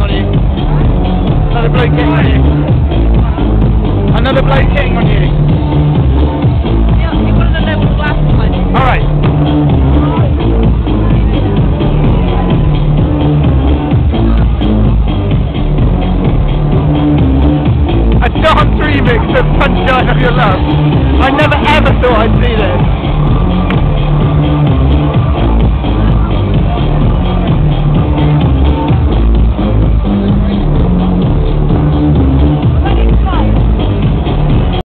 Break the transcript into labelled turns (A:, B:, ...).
A: on you. Another bloke hitting on you. Another bloke hitting on you.
B: Yeah, you've got the level glass behind you.
A: Alright. A dance remix of Sunshine of Your Love. I never ever thought I'd see this.